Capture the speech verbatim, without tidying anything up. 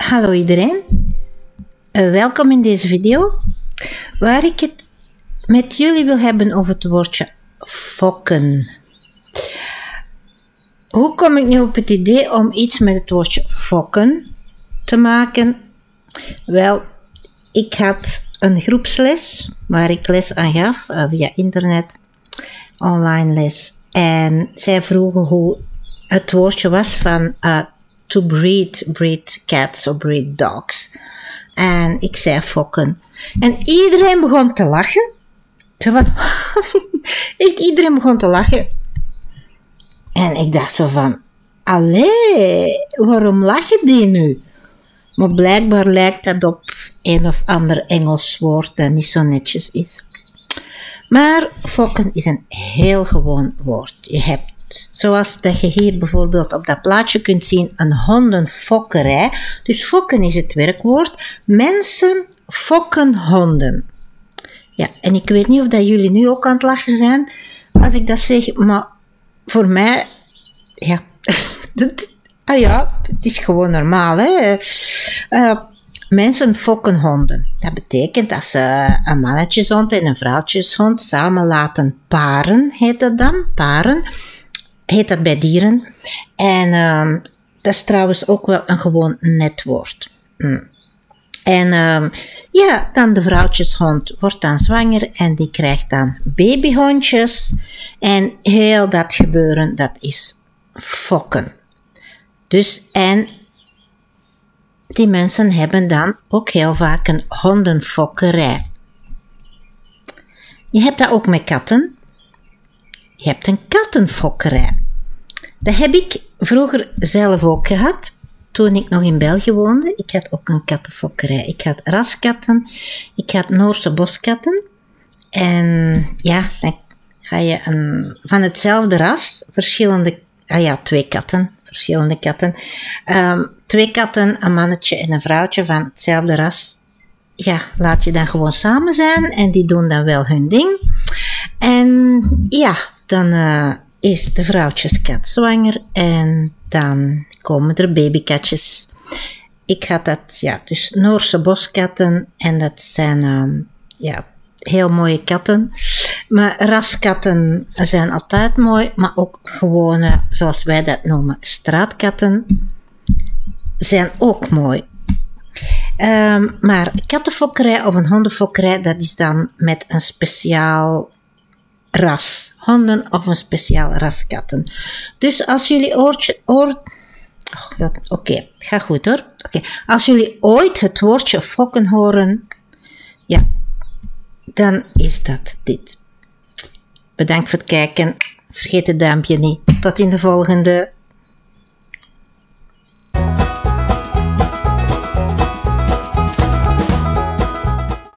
Hallo iedereen, uh, welkom in deze video waar ik het met jullie wil hebben over het woordje fokken. Hoe kom ik nu op het idee om iets met het woordje fokken te maken? Wel, ik had een groepsles waar ik les aan gaf uh, via internet, online les. En zij vroegen hoe het woordje was van uh, to breed, breed cats of breed dogs. En ik zei fokken. En iedereen begon te lachen. Zo van, echt iedereen begon te lachen. En ik dacht zo van, allee, waarom lachen die nu? Maar blijkbaar lijkt dat op een of ander Engels woord dat niet zo netjes is. Maar fokken is een heel gewoon woord. Je hebt, zoals dat je hier bijvoorbeeld op dat plaatje kunt zien, een hondenfokkerij. Dus fokken is het werkwoord. Mensen fokken honden. Ja, en ik weet niet of dat jullie nu ook aan het lachen zijn als ik dat zeg, maar voor mij, ja, dat, ah ja, het is gewoon normaal, hè. Uh, mensen fokken honden. Dat betekent dat ze een mannetjeshond en een vrouwtjeshond samen laten paren, heet dat dan, paren. Heet dat bij dieren. En uh, dat is trouwens ook wel een gewoon net woord. Mm. En uh, ja, dan de vrouwtjeshond wordt dan zwanger en die krijgt dan babyhondjes. En heel dat gebeuren, dat is fokken. Dus, en die mensen hebben dan ook heel vaak een hondenfokkerij. Je hebt dat ook met katten. Je hebt een kattenfokkerij. Dat heb ik vroeger zelf ook gehad, toen ik nog in België woonde. Ik had ook een kattenfokkerij. Ik had raskatten, ik had Noorse boskatten. En ja, dan ga je een, van hetzelfde ras, verschillende, ah ja, twee katten, verschillende katten. Um, twee katten, een mannetje en een vrouwtje van hetzelfde ras. Ja, laat je dan gewoon samen zijn en die doen dan wel hun ding. En ja, dan uh, is de vrouwtjeskat zwanger en dan komen er babykatjes. Ik had dat, ja, dus Noorse boskatten en dat zijn, um, ja, heel mooie katten. Maar raskatten zijn altijd mooi, maar ook gewone, zoals wij dat noemen, straatkatten zijn ook mooi. Um, maar kattenfokkerij of een hondenfokkerij, dat is dan met een speciaal ras. Honden of een speciaal ras katten. Dus als jullie oortje, oor... Oh, Oké, okay, gaat goed hoor. Okay. Als jullie ooit het woordje fokken horen, ja, dan is dat dit. Bedankt voor het kijken. Vergeet het duimpje niet. Tot in de volgende.